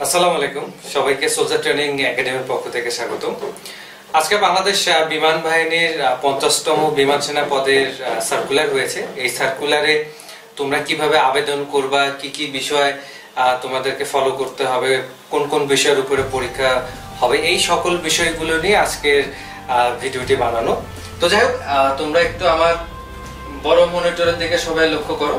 আসসালামু আলাইকুম সবাইকে সোলজার ট্রেনিং একাডেমির পক্ষ থেকে স্বাগত। আজকে বাংলাদেশ বিমান বাহিনীর 50তম বিমান সেনা পদের সার্কুলার হয়েছে। এই সার্কুলারে তোমরা কিভাবে আবেদন করবা, কি কি বিষয় তোমাদেরকে ফলো করতে হবে, কোন কোন বিষয়ের উপরে পরীক্ষা হবে, এই সকল বিষয়গুলো নিয়ে আজকের ভিডিওটি বানানো। তো যাই হোক, তোমরা একটু আমার বড় মনিটরের দিকে সবাই লক্ষ্য করো।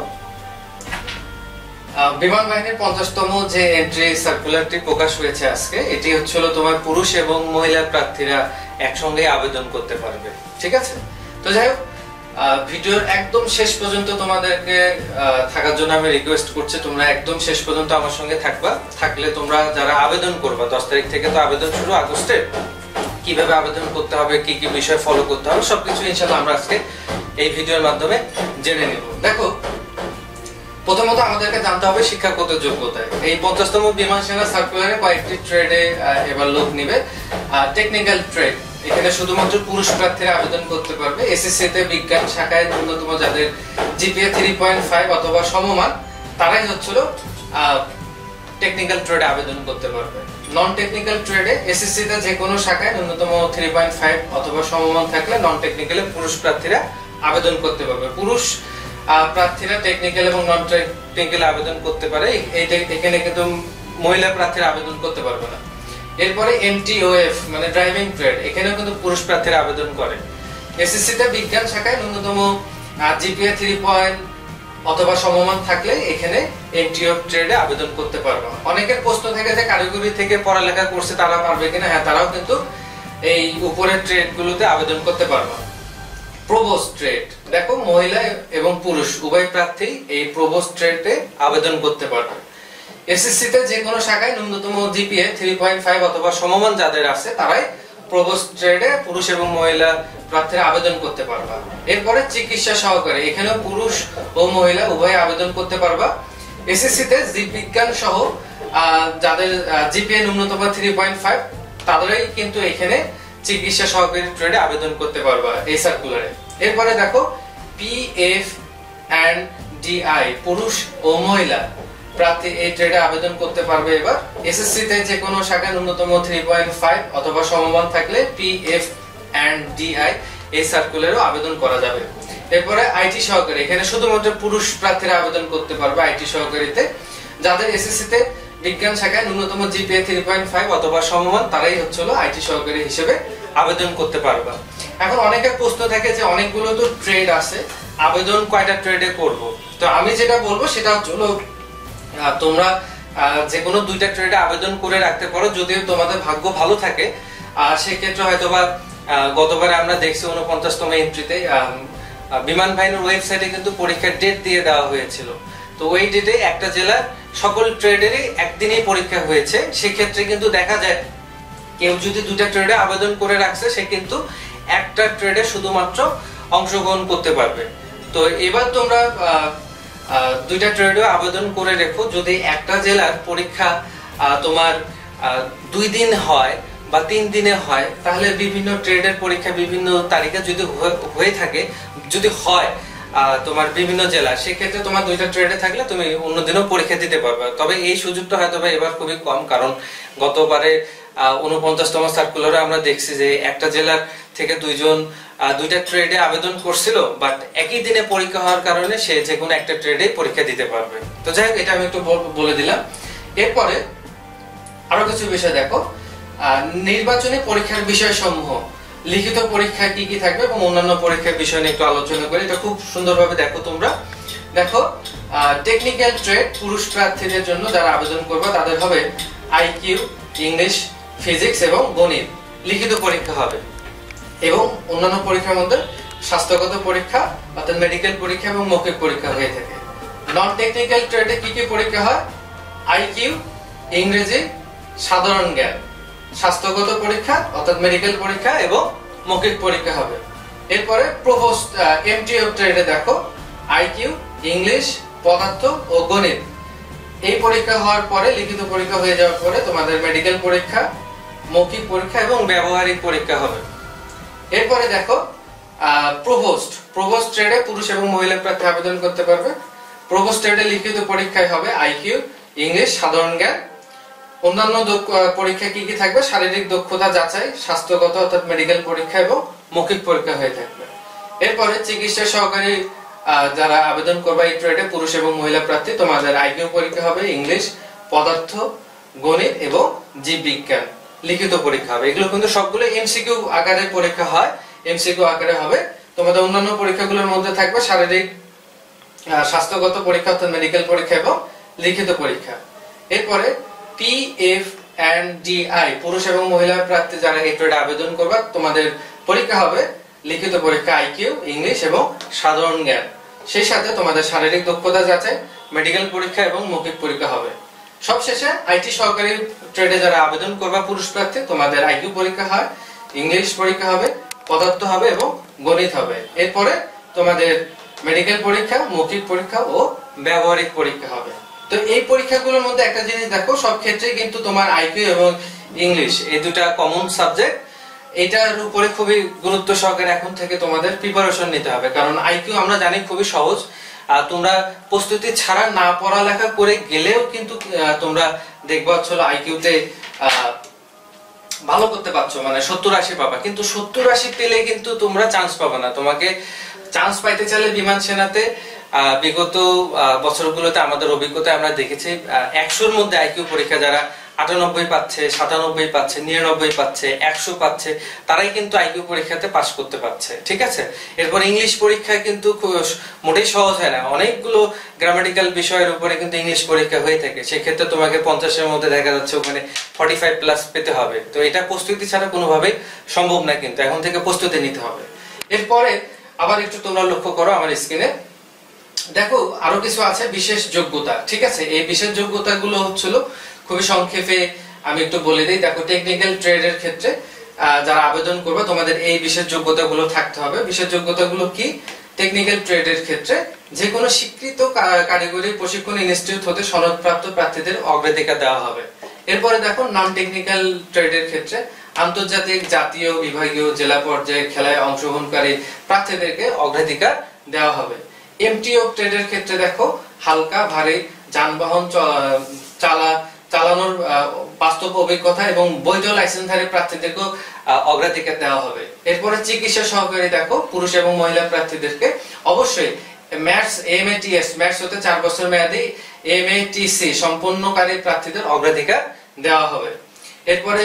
বিমান বাহিনীর 50তম যে এন্ট্রি সার্কুলারটি প্রকাশ হয়েছে আজকে, এটি হচ্ছিল তোমার পুরুষ এবং মহিলা প্রার্থীরা একসঙ্গে আবেদন করতে পারবে। ঠিক আছে, তো যাই হোক, ভিডিওর একদম শেষ পর্যন্ত তোমাদেরকে থাকার জন্য আমি রিকোয়েস্ট করছি। তোমরা একদম শেষ পর্যন্ত আমার সঙ্গে থাকবা। থাকলে তোমরা যারা আবেদন করবা, 10 তারিখ থেকে তো আবেদন শুরু আগস্টে, কিভাবে আবেদন করতে হবে, কি কি বিষয় ফলো করতে হবে, সবকিছু ইনশাআল্লাহ আমরা আজকে এই ভিডিওর মাধ্যমে জেনে নিব। দেখো, প্রথমত আমাদেরকে জানতে হবে শিক্ষাগত যোগ্যতা। এই 50তম বিমান সেনা সার্কুলারে কয়েকটি ট্রেডে এবার লোক নিবে। টেকনিক্যাল ট্রেড, এখানে শুধুমাত্র পুরুষ প্রার্থীরা আবেদন করতে পারবে। এসএসসি তে বিজ্ঞান শাখায় ন্যূনতম যাদের জিপিএ 3.5 অথবা সমমান, তারাই হচ্ছিল টেকনিক্যাল ট্রেডে আবেদন করতে পারবে। নন টেকনিক্যাল ট্রেডে এসএসসি তে যে কোনো শাখায় ন্যূনতম 3.5 অথবা সমমান থাকলে নন টেকনিক্যালে পুরুষ প্রার্থীরা আবেদন করতে পারবে। পুরুষ প্রার্থীরা টেকনিক্যাল এবং নন টেকনিক্যাল আবেদন করতে পারে, এখানে কিন্তু মহিলা প্রার্থীরা আবেদন করতে পারবে না। এরপরে এমটিওএফ মানে ড্রাইভিং ট্রেড, এখানেও কিন্তু পুরুষ প্রার্থীরা আবেদন করে। এসএসসি তে বিজ্ঞান শাখায় ন্যূনতম জিপিএ 3 অথবা সমমান থাকলে এখানে এমটিওএফ ট্রেডে আবেদন করতে পারবে। অনেকের প্রশ্ন থাকে যে কারিগরি থেকে পড়ালেখা করছে তারা পারবে কিনা। হ্যাঁ, তারাও কিন্তু এই উপরের ট্রেডগুলোতে আবেদন করতে পারবে। প্রোভোস্ট ট্রেড, দেখো মহিলা এবং পুরুষ উভয় প্রার্থী এই প্রোভোস্ট ট্রেডে আবেদন করতে পারবে। এসএসসি তে যে কোনো শাখায় ন্যূনতম জিপিএ 3.5 অথবা সমমান যাদের আছে তারাই প্রোভোস্ট ট্রেডে পুরুষ এবং মহিলা প্রার্থীরা আবেদন করতে পারবে। এরপরে চিকিৎসা সহকারী, এখানেও পুরুষ ও মহিলা উভয় আবেদন করতে পারবে। এসএসসি তে জীববিজ্ঞান সহ যাদের জিপিএ ন্যূনতম 3.5 তাদেরই কিন্তু এখানে চিকিৎসা সহকারী ট্রেডে আবেদন করতে পারবা এই সার্কুলারে। এরপরে দেখো পিএফ এন্ড ডিআই, পুরুষ ও মহিলা প্রার্থী এই ট্রেডে আবেদন করতে পারবে। এবার এসএসসি তে যে কোনো শাখায় ন্যূনতম 3.5 অথবা সমমান থাকলে পিএফ এন্ড ডিআই এই সার্কুলারেও আবেদন করা যাবে। এরপরে আইটি সহকারী, এখানে শুধুমাত্র পুরুষ প্রার্থীরা আবেদন করতে পারবে আইটি সহকারীতে। যাদের এসএসসি তে বিজ্ঞান শাখায় ন্যূনতম জিপিএ 3.5 অথবা সমমান তারাই হচ্ছিল আইটি সহকারী হিসেবে আবেদন করতে পারবে। এখন অনেকের প্রশ্ন থাকে যে অনেকগুলো তো ট্রেড আছে, আবেদন কয়টা ট্রেডে করব? তো আমি যেটা বলবো সেটা হলো তোমরা যে কোনো 2টা ট্রেডে আবেদন করে রাখতে পারো, যদি তোমাদের ভাগ্য ভালো থাকে। সেক্ষেত্রে হয়তোবা গতবারে আমরা দেখছি 49তম এন্ট্রিতে বিমান বাহিনীর ওয়েবসাইটে কিন্তু পরীক্ষার ডেট দিয়ে দেওয়া হয়েছিল। তো ওই ডেটে একটা জেলার সকল ট্রেডেরই একদিনেই পরীক্ষা হয়েছে। সেক্ষেত্রে কিন্তু দেখা যায় কেউ যদি 2টা ট্রেডে আবেদন করে রাখছে, সে কিন্তু একটা ট্রেডে শুধুমাত্র অংশগ্রহণ করতে পারবে। তো এবার তোমরা 2টা ট্রেডে আবেদন করে রেখো। যদি একটা জেলার পরীক্ষা তোমার 2 দিন হয় বা 3 দিনে হয়, তাহলে বিভিন্ন ট্রেডের পরীক্ষা বিভিন্ন তারিখে যদি হয়ে থাকে, যদি হয় তোমার বিভিন্ন জেলা, সেক্ষেত্রে তোমার 2টা ট্রেডে থাকলে তুমি অন্যদিনও পরীক্ষা দিতে পারবে। তবে এই সুযোগটা হয়তো এবার খুবই কম, কারণ গতবারে 49তম সার্কুলারে আমরা দেখছি যে একটা জেলার থেকে 2টা ট্রেডে আবেদন করছিল, বাট একই দিনে পরীক্ষা হওয়ার কারণে সে যে কোনো একটা ট্রেডে পরীক্ষা দিতে পারবে। তো যাই হোক, এটা আমি একটু বলে দিলাম। এরপরে আরো কিছু বিষয় দেখো, নির্বাচনী পরীক্ষার বিষয়সমূহ, লিখিত পরীক্ষা কি কি থাকবে এবং অন্যান্য পরীক্ষার বিষয় নিয়ে একটু আলোচনা করি। এটা খুব সুন্দরভাবে দেখো তোমরা। দেখো, টেকনিক্যাল ট্রেড পুরুষ প্রার্থীদের জন্য যারা আবেদন করবে তাদের হবে আইকিউ, ইংলিশ, ফিজিক্স এবং গণিত লিখিত পরীক্ষা হবে। এবং অন্যান্য পরীক্ষার মধ্যে স্বাস্থ্যগত পরীক্ষা অর্থাৎ মেডিকেল পরীক্ষা এবং মৌখিক পরীক্ষা হয়ে থাকে। নন টেকনিক্যাল ট্রেডে কি কি পরীক্ষা হয়? আইকিউ, ইংরেজি, সাধারণ জ্ঞান, স্বাস্থ্যগত পরীক্ষা অর্থাৎ মেডিকেল পরীক্ষা এবং মৌখিক পরীক্ষা হবে। এরপরে প্রোভোস্ট এমটিওএফ ট্রেডে দেখো আইকিউ, ইংলিশ, পদার্থ ও গণিত এই পরীক্ষা হওয়ার পরে, লিখিত পরীক্ষা হয়ে যাওয়ার পরে তোমাদের মেডিকেল পরীক্ষা, মৌখিক পরীক্ষা এবং ব্যবহারিক পরীক্ষা হবে। এরপরে দেখো প্রোভোস্ট ট্রেডে পুরুষ এবং মহিলা প্রার্থী আবেদন করতে পারবে। প্রোভোস্ট ট্রেডে লিখিত পরীক্ষায় হবে আইকিউ, ইংলিশ, সাধারণ জ্ঞান, অন্যান্য পরীক্ষা কি কি থাকবে? শারীরিক দক্ষতা যাচাই, স্বাস্থ্যগত অর্থাৎ মেডিকেল পরীক্ষা এবং মৌখিক পরীক্ষা হয়ে থাকবে। এরপরে চিকিৎসা সহকারী যারা আবেদন করবে এই ট্রেডে পুরুষ এবং মহিলা প্রার্থী, তোমাদের আইকিউ পরীক্ষা হবে, ইংলিশ, পদার্থ, গণিত এবং জীববিজ্ঞান লিখিত পরীক্ষা হবে। এগুলো কিন্তু সবগুলো এমসিকিউ আকারে পরীক্ষা হয়, এমসিকিউ আকারে হবে। তোমাদের অন্যান্য পরীক্ষাগুলোর মধ্যে থাকবে শারীরিক স্বাস্থ্যগত পরীক্ষা অর্থাৎ মেডিকেল পরীক্ষা এবং লিখিত পরীক্ষা। এরপরে PF&DI পুরুষ এবং মহিলা প্রার্থী যারা এই ট্রেডে আবেদন করবে তোমাদের পরীক্ষা হবে লিখিত পরীক্ষা, আইকিউ, ইংলিশ এবং সাধারণ জ্ঞান। সেই সাথে তোমাদের শারীরিক দক্ষতা যাচাই, মেডিকেল পরীক্ষা এবং মৌখিক পরীক্ষা হবে। সবশেষে আইটি সহকারী ট্রেডে যারা আবেদন করবে পুরুষ প্রার্থী তোমাদের আইকিউ পরীক্ষা হয়, ইংলিশ পরীক্ষা হবে, পদার্থ হবে এবং গণিত হবে। এরপরে তোমাদের মেডিকেল পরীক্ষা, মৌখিক পরীক্ষা ও ব্যবহারিক পরীক্ষা হবে। তো এই পরীক্ষাগুলোর মধ্যে একটা জিনিস দেখো, সব ক্ষেত্রেই কিন্তু তোমার আইকিউ এবং ইংলিশ এই দুটা কমন সাবজেক্ট। এটার উপরে খুবই গুরুত্ব সহকারে এখন থেকে তোমাদের প্রিপারেশন নিতে হবে, কারণ আইকিউ আমরা জানি খুবই সহজ। তোমরা প্রস্তুতি ছাড়া না পড়ালেখা করে গেলেও কিন্তু তোমরা দেখবা হলো আইকিউতে ভালো করতে পারছো, মানে 70-80 পাবা, কিন্তু 70-80 পেলে কিন্তু তোমরা চান্স পাবে না। তোমাকে চান্স পাইতে চাইলে বিমান সেনাতে বিগত বছরগুলোতে আমাদের অভিজ্ঞতায় আমরা দেখেছি 100-র মধ্যে আইকিউ পরীক্ষা যারা 98 পাচ্ছে, 97 পাচ্ছে, 99 পাচ্ছে, 100 পাচ্ছে, তারাই কিন্তু আইকিউ পরীক্ষাতে পাস করতে পারছে। ঠিক আছে। এরপর ইংলিশ পরীক্ষা কিন্তু মোটেই সহজ হয় না, অনেকগুলো গ্রামাটিক্যাল বিষয়ের উপরে কিন্তু ইংলিশ পরীক্ষা হয়ে থাকে। সেক্ষেত্রে তোমাকে 50-এর মধ্যে দেখা যাচ্ছে ওখানে 45+ পেতে হবে। তো এটা প্রস্তুতি ছাড়া কোনোভাবেই সম্ভব না, কিন্তু এখন থেকে প্রস্তুতি নিতে হবে। এরপরে আবার একটু তোমরা লক্ষ্য করো আমার স্ক্রিনে, দেখো আরো কিছু আছে বিশেষ যোগ্যতা। ঠিক আছে, এই বিশেষ যোগ্যতাগুলো হচ্ছিল খুবই সংক্ষেপে আমি একটু বলে দিই। দেখো টেকনিক্যাল ট্রেডের ক্ষেত্রে যারা আবেদন করবে তোমাদের এই বিশেষ যোগ্যতাগুলো থাকতে হবে। বিশেষ যোগ্যতাগুলো কি? টেকনিক্যাল ট্রেডের ক্ষেত্রে যে কোনো স্বীকৃত কারিগরি প্রশিক্ষণ ইনস্টিটিউট হতে সনদপ্রাপ্ত প্রার্থীদের অগ্রাধিকার দেওয়া হবে। এরপরে দেখো নন টেকনিক্যাল ট্রেডের ক্ষেত্রে আন্তর্জাতিক, জাতীয়, বিভাগীয়, জেলা পর্যায়ে খেলায় অংশগ্রহণকারী প্রার্থীদেরকে অগ্রাধিকার দেওয়া হবে। এমটিও ট্রেডের ক্ষেত্রে দেখো হালকা ভারী যানবাহন চালানোর বাস্তব অভিজ্ঞতা এবং বৈধ লাইসেন্সধারী প্রার্থীদেরকে অগ্রাধিকার দেওয়া হবে। এরপরে চিকিৎসা সহকারী দেখো পুরুষ এবং মহিলা প্রার্থীদেরকে অবশ্যই ম্যাথস, এমএটিএস ম্যাথস হতে 4 বছর মেয়াদী এমএটিসি সম্পন্নকারী প্রার্থীদের অগ্রাধিকার দেওয়া হবে। এরপরে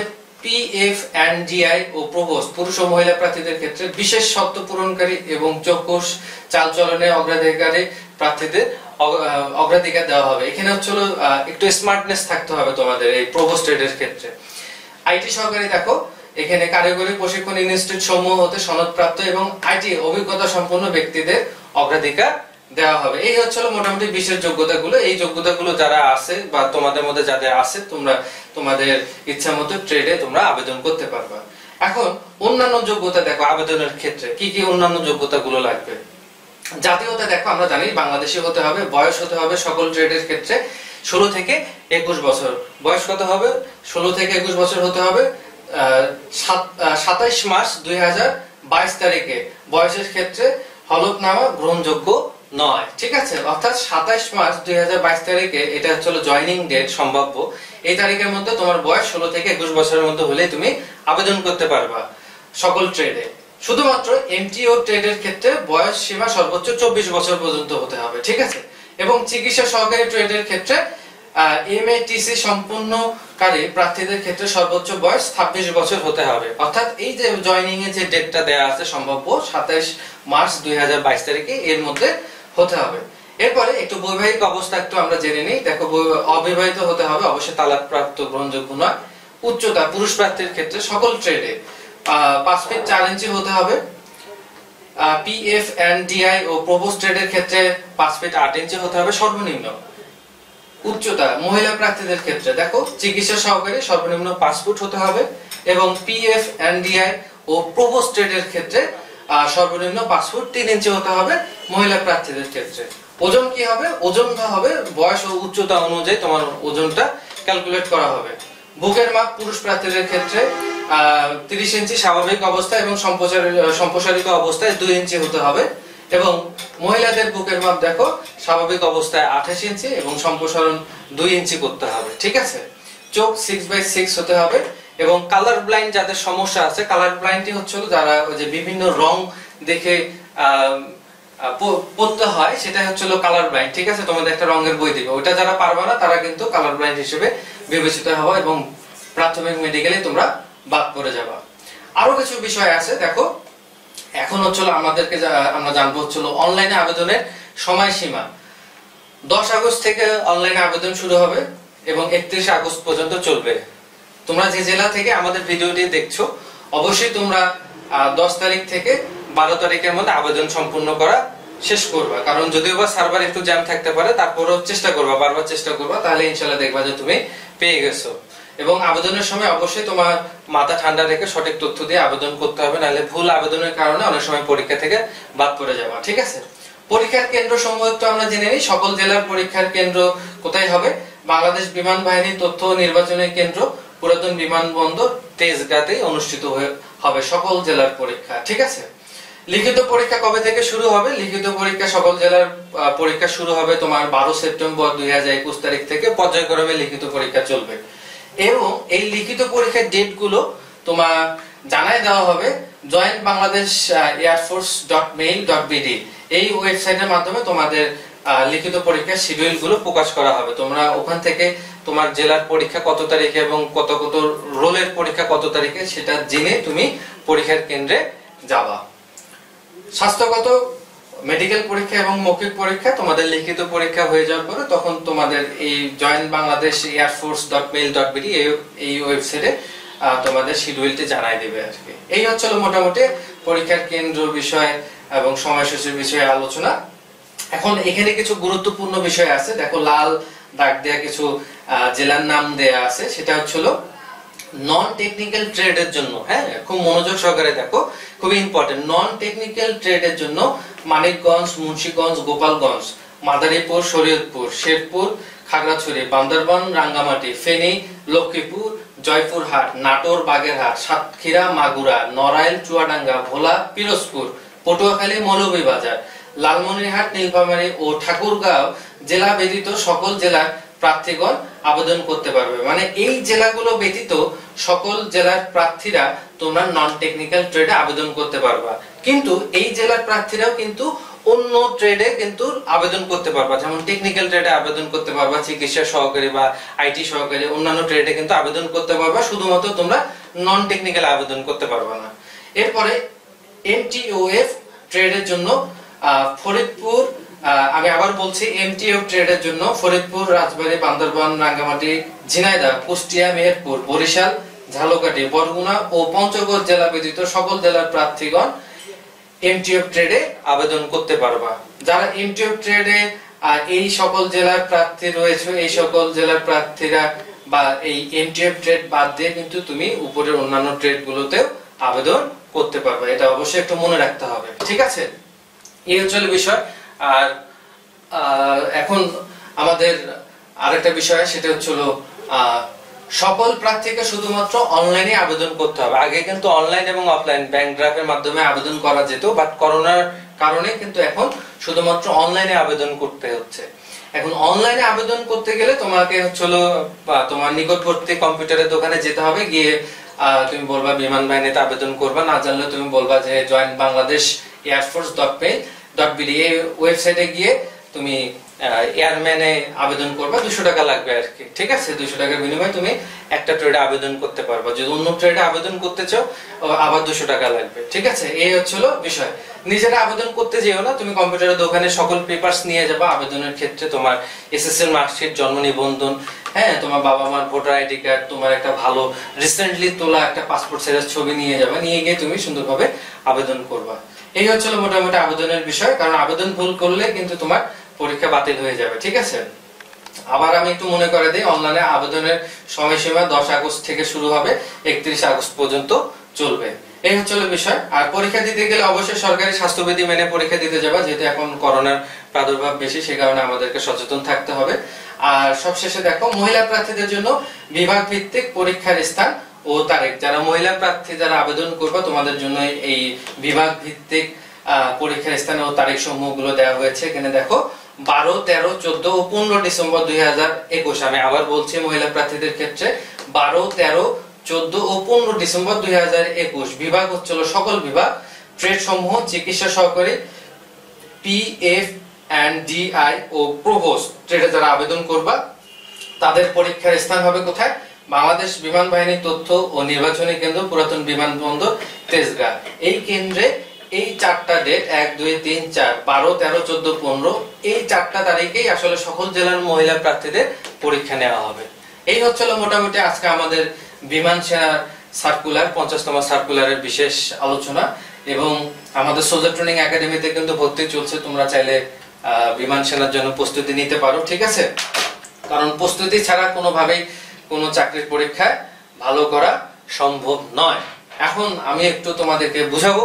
PF&DI ও প্রবোস্ট পুরুষ ও মহিলা প্রার্থীদের ক্ষেত্রে বিশেষ শর্ত পূরণকারী এবং চৌকস চালচলনে অগ্রাধিকারী প্রার্থীদের অগ্রাধিকার দেওয়া হবে। এখানে হচ্ছিল একটু স্মার্টনেস থাকতে হবে তোমাদের এই প্রবোস্ট ট্রেডের ক্ষেত্রে। আইটি সহকারী দেখো এখানে কারিগরি প্রশিক্ষণ ইনস্টিটিউট সমূহ হতে সনদপ্রাপ্ত এবং আইটি অভিজ্ঞতা সম্পন্ন ব্যক্তিদের অগ্রাধিকার দেওয়া হবে। এই হচ্ছিল মোটামুটি বিশেষ যোগ্যতাগুলো। এই যোগ্যতাগুলো যারা আছে বা তোমাদের মধ্যে যাদের আছে তোমরা তোমাদের ইচ্ছা মতো ট্রেডে তোমরা আবেদন করতে পারবা। এখন অন্যান্য যোগ্যতা দেখো আবেদনের ক্ষেত্রে কি কি অন্যান্য যোগ্যতাগুলো লাগবে। জাতীয়তা দেখো আমরা জানি বাংলাদেশি হতে হবে, বয়স হতে হবে সকল ট্রেডের ক্ষেত্রে 16 থেকে 21 বছর। বয়স কত হবে? 16 থেকে 21 বছর হতে হবে। 27 মার্চ 2022 তারিখে বয়সের ক্ষেত্রে হলফনামা গ্রহণযোগ্য নয়। ঠিক আছে, অর্থাৎ 27 মার্চ 2022 তারিখে এটা হচ্ছে জয়নিং ডেট সম্ভাব্য। এই তারিখের মধ্যে তোমার বয়স 16 থেকে 21 বছরের মধ্যে হলে তুমি আবেদন করতে পারবা সকল ট্রেডে। শুধুমাত্র এমটিও ট্রেডের ক্ষেত্রে বয়স সীমা সর্বোচ্চ 24 বছর পর্যন্ত হতে হবে। ঠিক আছে, এবং চিকিৎসা সহকারী ট্রেডের ক্ষেত্রে এমএটিসি সম্পূর্ণকারী প্রার্থীদের ক্ষেত্রে সর্বোচ্চ বয়স 26 বছর হতে হবে। অর্থাৎ এই যে জয়নিং এর যে ডেটটা দেয়া আছে সম্ভাব্য 27 মার্চ 2022 তারিখে এর মধ্যে হতে হবে। এরপরে একটু বৈবাহিক অবস্থা একটু আমরা জেনে নিই। দেখো অবিবাহিত হতে হবে, অবশ্যই তালাকপ্রাপ্ত গ্রহণযোগ্য নয়। উচ্চতা পুরুষ প্রার্থীর ক্ষেত্রে সকল ট্রেডে 5 ফিট 4 ইঞ্চি হতে হবে। PF&DI ও প্রবোস্ট ট্রেডের ক্ষেত্রে 5 ফিট 8 ইঞ্চি হতে হবে সর্বনিম্ন উচ্চতা। মহিলা প্রার্থীদের ক্ষেত্রে দেখো চিকিৎসা সহকারী সর্বনিম্ন 5 ফুট হতে হবে এবং PF&DI ও প্রবোস্ট ট্রেডের ক্ষেত্রে সর্বনিম্ন 5 ফুট 3 ইঞ্চি হতে হবে মহিলা প্রার্থীদের ক্ষেত্রে। ওজন কি হবে? ওজনটা হবে বয়স ও উচ্চতা অনুযায়ী তোমার ওজনটা ক্যালকুলেট করা হবে। বুকের মাপ পুরুষ প্রার্থীদের ক্ষেত্রে 30 ইঞ্চি স্বাভাবিক অবস্থা এবং সম্প্রসারিত অবস্থায় 2 ইঞ্চি হতে হবে এবং মহিলাদের বুকের মাপ দেখো স্বাভাবিক অবস্থায় 28 ইঞ্চি এবং সম্প্রসারণ 2 ইঞ্চি করতে হবে। ঠিক আছে, চোখ 6/6 হতে হবে এবং কালার ব্লাইন্ড যাদের সমস্যা আছে, কালার ব্লাইন্ডই হচ্ছে যারা ওই যে বিভিন্ন রং দেখে পড়তে হয়, সেটা হচ্ছে কালার ব্লাইন্ড। ঠিক আছে, তোমাদের একটা রঙের বই দিবে, ওটা যারা পারবে না তারা কিন্তু কালার ব্লাইন্ড হিসেবে বিবেচিত হবে এবং প্রাথমিক মেডিকেলে তোমরা বাদ পড়ে যাবা। আরো কিছু বিষয় আছে দেখো। এখন হচ্ছে আমরা জানবো হচ্ছে অনলাইনে আবেদনের সময়সীমা। 10 আগস্ট থেকে অনলাইনে আবেদন শুরু হবে এবং 31 আগস্ট পর্যন্ত চলবে। তোমরা যে জেলা থেকে আমাদের ভিডিওটি দেখছো অবশ্যই তোমরা 10 তারিখ থেকে 12 তারিখের মধ্যে আবেদন সম্পূর্ণ করা শেষ করবা, কারণ যদিও বা সার্ভার একটু জ্যাম থাকতে পারে, তারপরেও চেষ্টা করবা, বারবার চেষ্টা করবা, তাহলে ইনশাআল্লাহ দেখবা যে তুমি পেয়ে গেছো। এবং আবেদনের সময় অবশ্যই তোমার মাথা ঠান্ডা রেখে সঠিক তথ্য দিয়ে আবেদন করতে হবে, নাহলে ভুল আবেদনের কারণে অনেক সময় পরীক্ষা থেকে বাদ পড়ে যাবা। ঠিক আছে, পরীক্ষার কেন্দ্র সমূহ তো আমরা জেনে নিই। সকল জেলার পরীক্ষার কেন্দ্র কোথায় হবে? বাংলাদেশ বিমান বাহিনী তথ্য ও নির্বাচনের কেন্দ্র পুরাতন বিমানবন্দর তেজগাঁতে অনুষ্ঠিত হবে সকল জেলার পরীক্ষা। ঠিক আছে, লিখিত পরীক্ষা কবে থেকে শুরু হবে? লিখিত পরীক্ষা সকল জেলার পরীক্ষা শুরু হবে তোমার 12 সেপ্টেম্বর 2021 তারিখ থেকে পর্যায়ক্রমে লিখিত পরীক্ষা চলবে এবং এই লিখিত পরীক্ষার ডেট গুলো তোমার জানাই দেওয়া হবে jointbangladeshairforce.mail.bd এই ওয়েবসাইটের মাধ্যমে তোমাদের লিখিত পরীক্ষার শিডিউল গুলো প্রকাশ করা হবে। তোমরা ওখান থেকে তোমার জেলার পরীক্ষা কত তারিখে এবং কত কত রোলের পরীক্ষা কত তারিখে সেটা জেনে তুমি পরীক্ষার কেন্দ্রে যাবা। স্বাস্থ্যগত মেডিকেল পরীক্ষা এবং মৌখিক পরীক্ষা তোমাদের লিখিত পরীক্ষা হয়ে যাওয়ার পরে তখন তোমাদের এই jointbangladeshairforce.mail.bd এই ওয়েবসাইটে তোমাদের শিডিউলটি জানাই দেবে আর কি। এই হচ্ছে মোটামুটি পরীক্ষার কেন্দ্র বিষয় এবং সময়সূচির বিষয়ে আলোচনা। এখন এখানে কিছু গুরুত্বপূর্ণ বিষয় আছে দেখো, লাল দাগ দেয়া কিছু জেলার নাম দেয়া আছে, সেটা হচ্ছে নন টেকনিক্যাল ট্রেডের জন্য। হ্যাঁ, খুব মনোযোগ সহকারে দেখো, খুবই ইম্পর্টেন্ট। নন টেকনিক্যাল ট্রেডের জন্য মানিকগঞ্জ, মুন্সিগঞ্জ, গোপালগঞ্জ, মাদারীপুর, শরীয়তপুর, শেরপুর, খাগড়াছড়ি, বান্দরবান, রাঙ্গামাটি, ফেনী, লক্ষ্মীপুর, জয়পুরহাট, নাটোর, বাগেরহাট, সাতক্ষীরা, মাগুরা, নড়াইল, চুয়াডাঙ্গা, ভোলা, পিরোজপুর, পটুয়াখালী, মৌলভীবাজার, লালমনিরহাট, নীলফামারী ও ঠাকুরগাঁও জেলা ব্যতীত সকল জেলার প্রার্থীগণ আবেদন করতে পারবে। মানে এই জেলাগুলো ব্যতীত সকল জেলার প্রার্থীরা তোমরা নন টেকনিক্যাল ট্রেডে আবেদন করতে পারবা। কিন্তু এই জেলার প্রার্থীরাও কিন্তু অন্য ট্রেডে কিন্তু আবেদন করতে পারবা, যেমন টেকনিক্যাল ট্রেডে আবেদন করতে পারবা, চিকিৎসা সহকারী বা আইটি সহকারী, অন্যান্য ট্রেডে কিন্তু আবেদন করতে পারবা, শুধুমাত্র তোমরা নন টেকনিক্যাল আবেদন করতে পারবা না। এরপরে এমটিওএফ ট্রেডের জন্য ফরিদপুর, আমি আবার বলছি, এমটিওএফ ট্রেডের জন্য ফরিদপুর, রাজবাড়ী, বান্দরবান, রাঙ্গামাটি, ঝিনাইদহ, কুষ্টিয়া, মেহেরপুর, বরিশাল, ঝালকাঠি, বরগুনা ও পঞ্চগড় জেলা ব্যতীত সকল জেলার প্রার্থীগণ এমটিওএফ ট্রেডে আবেদন করতে পারবা। যারা এমটিওএফ ট্রেডে এই সকল জেলার প্রার্থী রয়েছে, এই সকল জেলার প্রার্থীরা বা এই এমটিওএফ ট্রেড বাদ দিয়ে কিন্তু তুমি উপরের অন্যান্য ট্রেড গুলোতেও আবেদন করতে পারবে, এটা অবশ্যই একটু মনে রাখতে হবে। ঠিক আছে, এই হচ্ছে বিষয়। আর এখন আমাদের আরেকটা বিষয়, সেটা হচ্ছে সকল প্রার্থীকে শুধুমাত্র অনলাইনে আবেদন করতে হবে। আগে কিন্তু অনলাইন এবং অফলাইন ব্যাংক ড্রাফটের মাধ্যমে আবেদন করা যেত, বাট করোনার কারণে কিন্তু এখন শুধুমাত্র অনলাইনে আবেদন করতে হচ্ছে। এখন অনলাইনে আবেদন করতে গেলে তোমাকে হচ্ছে তোমার নিকটবর্তী কম্পিউটারের দোকানে যেতে হবে, গিয়ে তুমি বলবা বিমান বাহিনীতে আবেদন করবা, না জানলে তুমি বলবা যে jointbangladeshairforce.mail.bd এই ওয়েবসাইটে গিয়ে তুমি এয়ারম্যানে আবেদন করবা, 200 টাকা লাগবে আর কি। ঠিক আছে, 200 টাকার বিনিময়ে তুমি একটা ট্রেডে আবেদন করতে পারবা। যদি অন্য ট্রেডে আবেদন করতে চাও আবার 200 টাকা লাগবে। ঠিক আছে, এই হচ্ছিল বিষয়। নিজেরা আবেদন করতে যেও না, তুমি কম্পিউটারের দোকানে সকল পেপারস নিয়ে যাবা। আবেদনের ক্ষেত্রে তোমার এসএসসি এর মার্কশিট, জন্ম নিবন্ধন, হ্যাঁ, তোমার বাবা মার ভোটার আইডি কার্ড, তোমার একটা ভালো রিসেন্টলি তোলা একটা পাসপোর্ট সাইজের ছবি নিয়ে যাবে, নিয়ে গিয়ে তুমি সুন্দরভাবে আবেদন করবা। এই হচ্ছিল মোটামুটি আবেদনের বিষয়, কারণ আবেদন ভুল করলে কিন্তু তোমার পরীক্ষা বাতিল হয়ে যাবে। ঠিক আছে, আবার আমি একটু মনে করে দিই, অনলাইনে আবেদনের সময়সীমা 10 আগস্ট থেকে শুরু হবে, 31 আগস্ট পর্যন্ত চলবে। এই হচ্ছে বিষয়। আর পরীক্ষা দিতে গেলে অবশ্যই সরকারি স্বাস্থ্যবিধি মেনে পরীক্ষা দিতে যাবা, যেহেতু এখন করোনার প্রাদুর্ভাব বেশি, সে কারণে আমাদেরকে সচেতন থাকতে হবে। আর সবশেষে দেখো, মহিলা প্রার্থীদের জন্য বিভাগ ভিত্তিক পরীক্ষার স্থান ও তারিখ। যারা মহিলা প্রার্থী যারা আবেদন করবে, তোমাদের জন্য এই বিভাগ ভিত্তিক পরীক্ষার স্থান ও তারিখ সমূহ গুলো দেওয়া হয়েছে। এখানে দেখো, 12, 13, 14 ও 15 ডিসেম্বর 2021। আমি আবার বলছি, মহিলা প্রার্থীদের ক্ষেত্রে 12, 13, 14 ও 15 ডিসেম্বর 2021। বিভাগ হচ্ছিল সকল বিভাগ, ট্রেড সমূহ, চিকিৎসা সহকারী, PF&DI ও প্রভোস্ট ট্রেডে যারা আবেদন করবা তাদের পরীক্ষার স্থান হবে কোথায়? বাংলাদেশ বিমান বাহিনী তথ্য ও নির্বাচনী কেন্দ্র, পুরাতন বিমানবন্দর, তেজগাঁ। এই কেন্দ্রে এই 4টা ডেট 1, 2, 3, 4, 12, 13, 14, 15 এই 4টা তারিখেই আসলে সকল জেলার মহিলা প্রার্থীদের পরীক্ষা নেওয়া হবে। এই হচ্ছিল মোটামুটি আজকে আমাদের বিমান সেনার সার্কুলার, 50তম সার্কুলারের বিশেষ আলোচনা। এবং আমাদের সোলজার ট্রেনিং একাডেমিতে কিন্তু ভর্তি চলছে, তোমরা চাইলে বিমান সেনার জন্য প্রস্তুতি নিতে পারো, ঠিক আছে? কারণ প্রস্তুতি ছাড়া কোনোভাবেই কোনো চাকরির পরীক্ষায় ভালো করা সম্ভব নয়। এখন আমি একটু তোমাদেরকে বুঝাবো,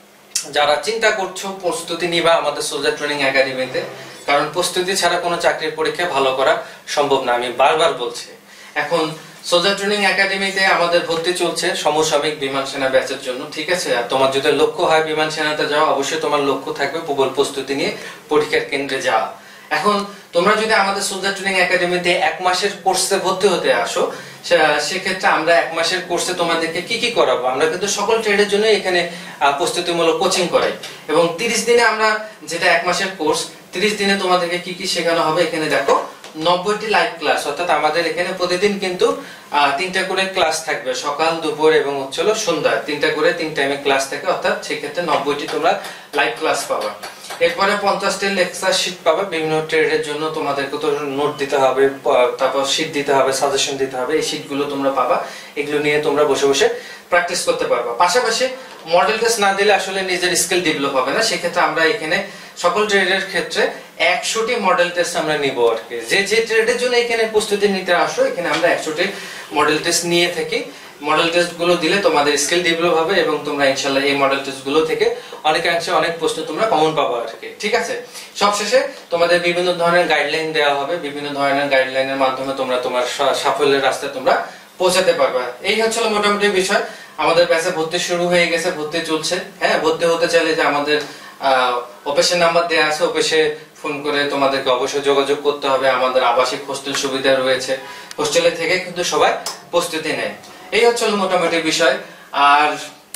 যারা চিন্তা করছো প্রস্তুতি নিবা আমাদের সোলজার ট্রেনিং একাডেমিতে, কারণ প্রস্তুতি ছাড়া কোনো চাকরির পরীক্ষায় ভালো করা সম্ভব না, আমি বারবার বলছি। এখন সোলজার ট্রেনিং একাডেমিতে আমাদের ভর্তি চলছে সমসাময়িক বিমান সেনা ব্যাচের জন্য, ঠিক আছে? আর তোমার যদি লক্ষ্য হয় বিমান সেনাতে যাওয়া, অবশ্যই তোমার লক্ষ্য থাকবে প্রবল প্রস্তুতি নিয়ে পরীক্ষার কেন্দ্রে যাওয়া। এখন তোমরা যদি আমাদের সোলজার ট্রেনিং একাডেমিতে 1 মাসের কোর্সে ভর্তি হতে আসো, সেক্ষেত্রে আমরা 1 মাসের কোর্সে তোমাদেরকে কি কি করাবো? আমরা কিন্তু সকল ট্রেডের জন্য এখানে প্রস্তুতিমূলক কোচিং করাই। এবং 30 দিনে আমরা, যেটা 1 মাসের কোর্স, 30 দিনে তোমাদেরকে কি কি শেখানো হবে এখানে দেখো। 90টি লাইভ ক্লাস, অর্থাৎ আমাদের এখানে প্রতিদিন কিন্তু 3টা করে ক্লাস থাকবে, সকাল, দুপুর এবং হচ্ছিল সন্ধ্যা, 3টা করে 3 টাইমে ক্লাস থাকে, অর্থাৎ সেক্ষেত্রে 90টি তোমরা লাইভ ক্লাস পাবা। এরপরে 50টি লেকচার শীট পাবে, বিভিন্ন ট্রেডের জন্য তোমাদেরকে তো নোট দিতে হবে, তারপর শীট দিতে হবে, সাজেশন দিতে হবে, এই শীটগুলো তোমরা পাবা। এগুলো নিয়ে তোমরা বসে বসে প্র্যাকটিস করতে পারবা। পাশাপাশি মডেল টেস্ট না দিলে আসলে নিজের স্কিল ডেভেলপ হবে না, সেক্ষেত্রে আমরা এখানে সকল ট্রেডের ক্ষেত্রে 100টি মডেল টেস্ট আমরা নিব আর কি। যে ট্রেডের জন্য এখানে প্রস্তুতি নিতে আসো, এখানে আমরা 100টি মডেল টেস্ট নিয়ে থাকি। মডেল টেস্ট গুলো দিলে তোমাদের স্কিল ডেভেলপ হবে এবং তোমরা ইনশাআল্লাহ এই মডেল টেস্ট গুলো থেকে অনেকাংশে অনেক প্রশ্ন তোমরা কমন পাবে আর কি, ঠিক আছে? সবশেষে তোমাদের বিভিন্ন ধরনের গাইডলাইন দেওয়া হবে, বিভিন্ন ধরনের গাইডলাইনের মাধ্যমে তোমরা তোমার সাফল্যের রাস্তায় তোমরা পৌঁছাতে পারবে। এই হচ্ছিল মোটামুটি বিষয়। আমাদের ব্যাচে ভর্তি শুরু হয়ে গেছে, ভর্তি চলছে। হ্যাঁ, ভর্তি হতে চাইলে যে আমাদের অফিসের নাম্বার দেওয়া আছে, অফিসে ফোন করে তোমাদেরকে অবশ্যই যোগাযোগ করতে হবে। আমাদের আবাসিক হোস্টেল সুবিধা রয়েছে, হোস্টেলে থেকে কিন্তু সবাই প্রস্তুতি নেয়। এই হচ্ছিল মোটামুটি বিষয়। আর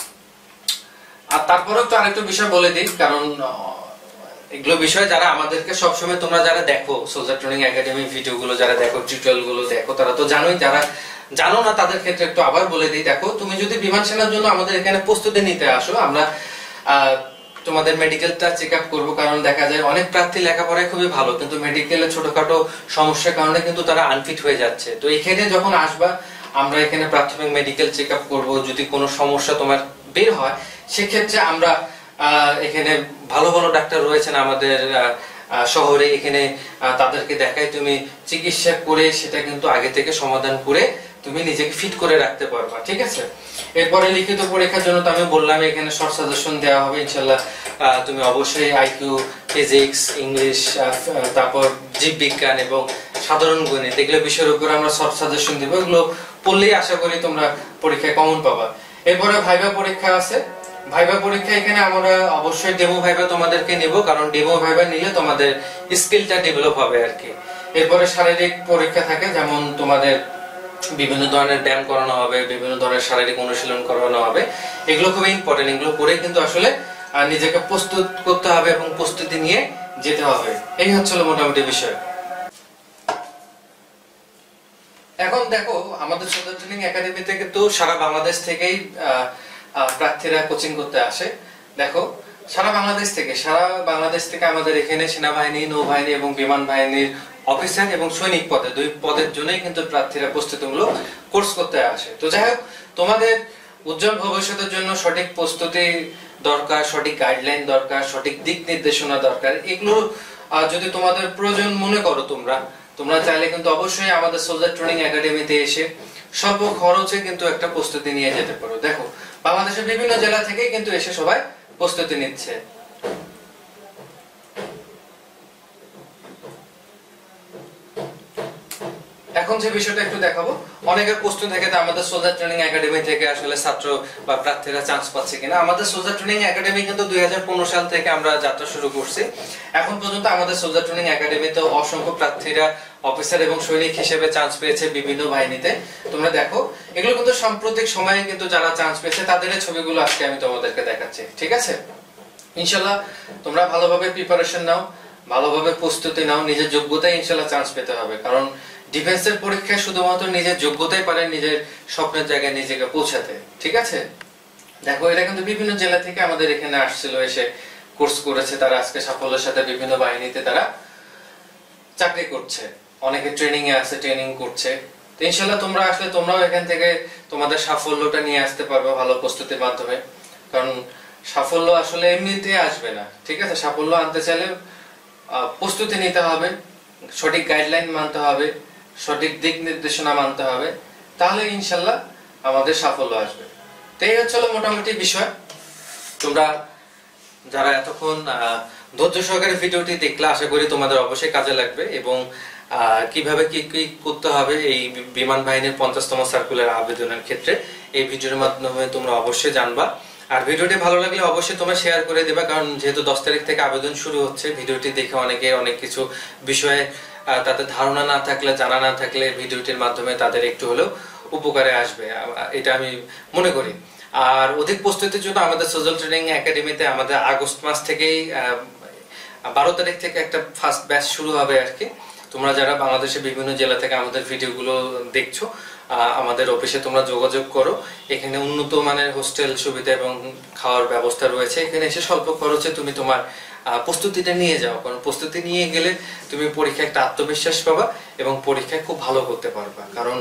তারপরেও তো আরেকটা বিষয় বলে দিই, কারণ এগুলো বিষয় যারা আমাদেরকে সবসময় তোমরা যারা দেখো সোলজার ট্রেনিং একাডেমি ভিডিওগুলো যারা দেখো, টিউটোরিয়াল গুলো দেখো, তারা তো জানোই। যারা জানো না তাদের ক্ষেত্রে একটু আবার বলে দিই। দেখো, তুমি যদি বিমান সেনার জন্য আমাদের এখানে প্রস্তুতি নিতে আসো, আমরা তোমাদের মেডিকেলটা চেক আপ করবো। কারণ দেখা যায় অনেক প্রার্থী লেখাপড়ায় খুবই ভালো, কিন্তু মেডিকেলে ছোটখাটো সমস্যার কারণে কিন্তু তারা আনফিট হয়ে যাচ্ছে। তো এখানে যখন আসবা, আমরা এখানে প্রাথমিক মেডিকেল চেক আপ করবো। যদি কোনো সমস্যা তোমার বের হয়, সেক্ষেত্রে আমরা এখানে ভালো ভালো ডাক্তার রয়েছেন আমাদের শহরে, এখানে তাদেরকে দেখাই তুমি চিকিৎসা করে সেটা কিন্তু আগে থেকে সমাধান করে তুমি নিজেকে ফিট করে রাখতে পারবা, ঠিক আছে? এরপরে লিখিত পরীক্ষার জন্য তো আমি বললাম এখানে শর্ট সাজেশন দেওয়া হবে ইনশাআল্লাহ। তুমি অবশ্যই আইকিউ, ফিজিক্স, ইংলিশ, তারপর জীববিজ্ঞান এবং সাধারণ গণিত, এগুলো বিষয়ের উপর আমরা শর্ট সাজেশন দেব। এগুলো পড়লেই আশা করি তোমরা পরীক্ষায় কমন পাবা। এরপরে ভাইভা পরীক্ষা আছে। ভাইভা পরীক্ষা এখানে আমরা অবশ্যই ডেমো ভাইভা তোমাদেরকে নেব, কারণ ডেমো ভাইভা নিলে তোমাদের স্কিলটা ডেভেলপ হবে আর কি। এরপরে শারীরিক পরীক্ষা থাকে, যেমন তোমাদের বিভিন্ন ধরনের ব্যায়াম করানো হবে, বিভিন্ন ধরনের শারীরিক অনুশীলন করানো হবে। এগুলো খুবই ইম্পর্টেন্ট, এগুলো করে কিন্তু আসলে নিজেকে প্রস্তুত করতে হবে এবং প্রস্তুতি নিয়ে যেতে হবে। এই হচ্ছিল মোটামুটি বিষয়। এখন দেখো, আমাদের সোলজার ট্রেনিং একাডেমিতে কিন্তু সারা বাংলাদেশ থেকেই প্রার্থীরা কোচিং করতে আসে। দেখো, সারা বাংলাদেশ থেকে আমাদের এখানে সেনাবাহিনী, নৌবাহিনী এবং বিমান বাহিনীর অফিসার এবং সৈনিক পদে, 2 পদের জন্যই কিন্তু প্রার্থীরা প্রস্তুতিমূলক কোর্স করতে আসে। তো যাই হোক, তোমাদের উজ্জ্বল ভবিষ্যতের জন্য সঠিক প্রস্তুতি দরকার, সঠিক গাইডলাইন দরকার, সঠিক দিক নির্দেশনা দরকার। এগুলো যদি তোমাদের প্রয়োজন মনে করো তোমরা চাইলে কিন্তু অবশ্যই আমাদের সোলজার ট্রেনিং একাডেমিতে এসে স্বল্প খরচে কিন্তু একটা প্রস্তুতি নিয়ে যেতে পারো। দেখো, বাংলাদেশের বিভিন্ন জেলা থেকে কিন্তু এসে সবাই প্রস্তুতি নিচ্ছে। এখন এখন যে বিষয়টা একটু দেখাবো, অনেকের প্রশ্ন থাকে যে আমাদের সোলজার ট্রেনিং একাডেমি থেকে আসলে ছাত্র বা প্রার্থীরা চান্স পাচ্ছে কিনা। আমাদের সোলজার ট্রেনিং একাডেমি কিন্তু 2015 সাল থেকে আমরা যাত্রা শুরু করছি। এখন পর্যন্ত আমাদের সোলজার ট্রেনিং একাডেমিতে অসংখ্য প্রার্থীরা অফিসার এবং সৈনিক হিসেবে চান্স পেয়েছে বিভিন্ন বাহিনীতে। তোমরা দেখো, এগুলো কিন্তু সাম্প্রতিক সময়ে কিন্তু যারা চান্স পেয়েছে তাদের ছবিগুলো আজকে আমি তোমাদেরকে দেখাচ্ছি, ঠিক আছে? ইনশাআল্লাহ তোমরা ভালোভাবে প্রিপারেশন নাও, ভালোভাবে প্রস্তুতি নাও, নিজের যোগ্যতায় ইনশাআল্লাহ চান্স পেতে হবে। কারণ ডিফেন্সের পরীক্ষায় শুধুমাত্র নিজের যোগ্যতাই পারে নিজের স্বপ্নের জায়গায় নিজেকে পৌঁছাতে, ঠিক আছে? দেখো, এটা কিন্তু বিভিন্ন জেলা থেকে আমাদের এখানে আসছিল, এসে কোর্স করেছে, তারা আজকে সাফল্যের সাথে বিভিন্ন বাহিনীতে তারা চাকরি করছে, অনেকে ট্রেনিং এ আছে, ট্রেনিং করছে। তো ইনশাআল্লাহ তোমরা আসলে তোমরাও এখান থেকে তোমাদের সাফল্যটা নিয়ে আসতে পারবে ভালো প্রস্তুতির মাধ্যমে। কারণ সাফল্য আসলে এমনিতে আসবে না, ঠিক আছে? সাফল্য আনতে চাইলে প্রস্তুতি নিতে হবে, সঠিক গাইডলাইন মানতে হবে, সঠিক দিক নির্দেশনা মানতে হবে, তাহলে ইনশাআল্লাহ আমাদের সাফল্য আসবে। তো এই হচ্ছে মোটামুটি বিষয়। তোমরা যারা এতক্ষণ ধৈর্য সহকারে ভিডিওটি দেখলে, আশা করি তোমাদের অবশ্যই কাজে লাগবে এবং কিভাবে কি কি করতে হবে এই বিমান বাহিনীর 50তম সার্কুলার আবেদনের ক্ষেত্রে এই ভিডিওর মাধ্যমে তোমরা অবশ্যই জানবা। আর ভিডিওটি ভালো লাগলে অবশ্যই তোমরা শেয়ার করে দিবা, কারণ যেহেতু 10 তারিখ থেকে আবেদন শুরু হচ্ছে, ভিডিওটি দেখে অনেকে অনেক কিছু বিষয়ে তাদের ধারণা না থাকলে, জানা না থাকলে ভিডিওটির মাধ্যমে তাদের একটু হলেও উপকারে আসবে, এটা আমি মনে করি। আর অধিক প্রস্তুতির জন্য আমাদের সোলজার ট্রেনিং একাডেমিতে আমাদের আগস্ট মাস থেকেই 12 তারিখ থেকে একটা ফার্স্ট ব্যাচ শুরু হবে আর কি। তোমরা যারা বাংলাদেশের বিভিন্ন জেলা থেকে আমাদের ভিডিওগুলো দেখছো, আমাদের অফিসে তোমরা যোগাযোগ করো। এখানে উন্নত মানের হোস্টেল সুবিধা এবং খাওয়ার ব্যবস্থা রয়েছে। এখানে এসে স্বল্প খরচে তুমি তোমার প্রস্তুতিটা নিয়ে যাও, কারণ প্রস্তুতি নিয়ে গেলে তুমি পরীক্ষায় একটা আত্মবিশ্বাস পাবা এবং পরীক্ষায় খুব ভালো করতে পারবা। কারণ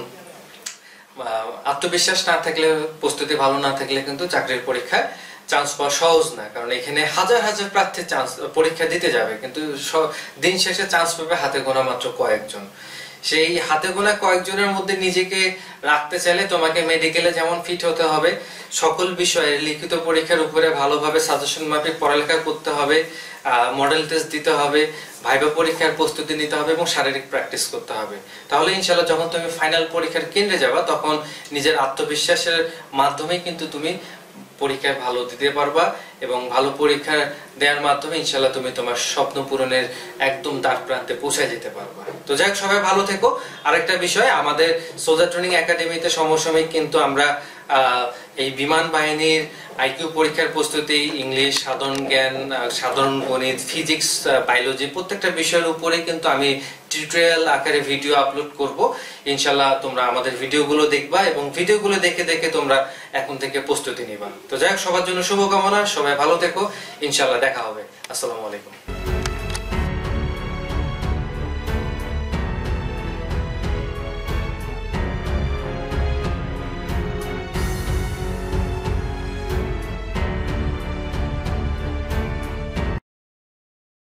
আত্মবিশ্বাস না থাকলে, প্রস্তুতি ভালো না থাকলে কিন্তু চাকরির পরীক্ষায় চান্স পাওয়া সহজ না। কারণ এখানে হাজার হাজার প্রার্থী চান্স পরীক্ষা দিতে যাবে, কিন্তু দিন শেষে চান্স পাবে হাতে গোনা মাত্র কয়েকজন। সেই হাতে গোনা কয়েকজনের মধ্যে নিজেকে রাখতে চাইলে তোমাকে মেডিকেলে যেমন ফিট হতে হবে, সকল বিষয়ে লিখিত পরীক্ষার উপরে ভালোভাবে সাজেশন মাফিক পড়ালেখা করতে হবে, মডেল টেস্ট দিতে হবে, ভাইভা পরীক্ষার প্রস্তুতি নিতে হবে এবং শারীরিক প্র্যাকটিস করতে হবে। তাহলে ইনশাআল্লাহ যখন তুমি ফাইনাল পরীক্ষার কেন্দ্রে যাবা, তখন নিজের আত্মবিশ্বাসের মাধ্যমে কিন্তু তুমি পরীক্ষায় ভালো দিতে পারবা এবং ভালো পরীক্ষা দেওয়ার মাধ্যমে ইনশাআল্লাহ তুমি তোমার স্বপ্ন পূরণের একদম দ্বার প্রান্তে পৌঁছে যেতে পারবা। তো যাই হোক, সবাই ভালো থেকো। আরেকটা বিষয়, আমাদের সোলজার ট্রেনিং একাডেমিতে সমসাময়িক কিন্তু আমরা এই বিমান বাহিনীর আইকিউ পরীক্ষার প্রস্তুতি, ইংলিশ, সাধারণ জ্ঞান, সাধারণ গণিত, ফিজিক্স, বায়োলজি প্রত্যেকটা বিষয়ের উপরে কিন্তু আমি টিউটোরিয়াল আকারে ভিডিও আপলোড করব। ইনশাআল্লাহ তোমরা আমাদের ভিডিওগুলো দেখবা এবং ভিডিওগুলো দেখে দেখে তোমরা এখন থেকে প্রস্তুতি নিবা। তো যাই হোক, সবার জন্য শুভকামনা, সবাই ভালো থেকো, ইনশাআল্লাহ দেখা হবে। আসসালামু আলাইকুম।